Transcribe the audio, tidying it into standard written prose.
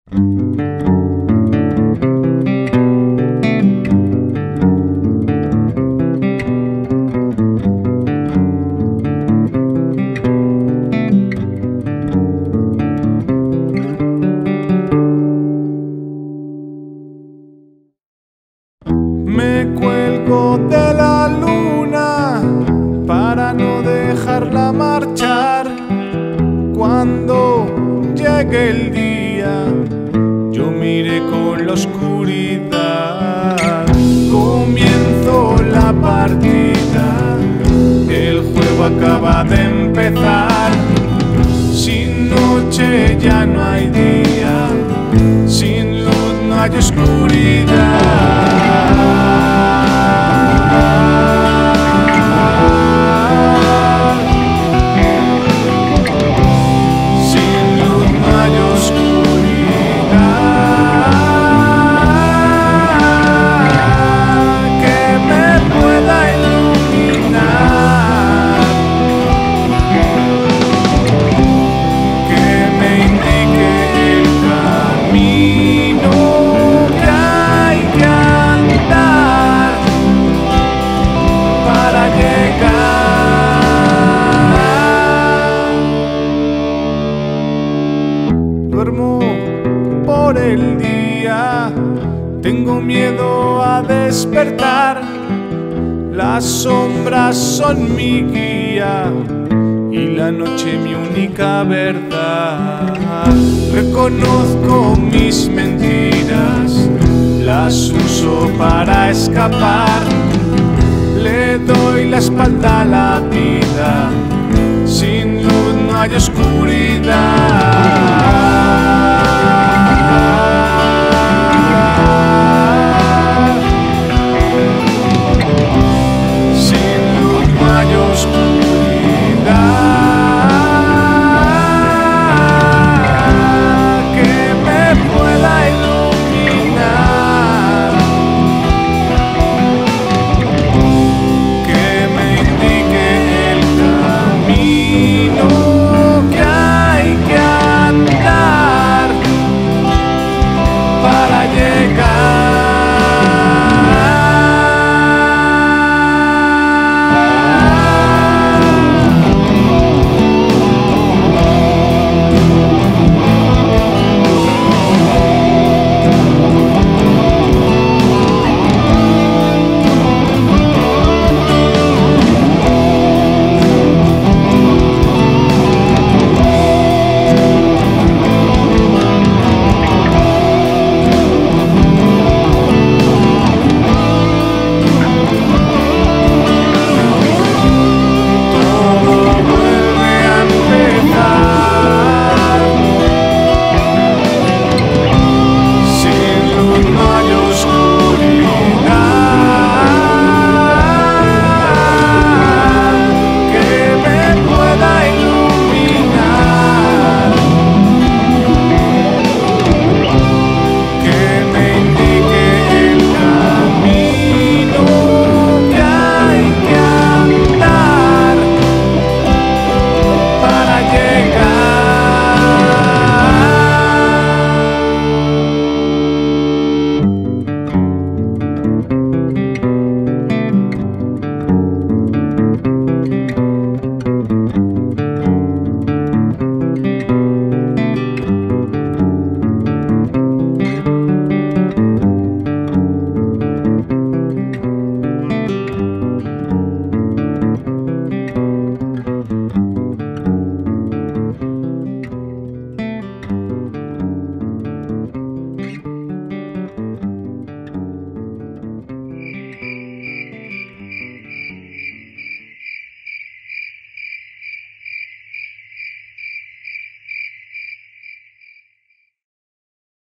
Me cuelgo de la luna para no dejarla marchar. Cuando llegue el día, yo miré con la oscuridad. Comienzo la partida, el juego acaba de empezar. Sin noche ya no hay día, sin luz no hay oscuridad. Duermo por el día, tengo miedo a despertar. Las sombras son mi guía y la noche mi única verdad. Reconozco mis mentiras, las uso para escapar. Le doy la espalda a la vida, sin luz no hay oscuridad.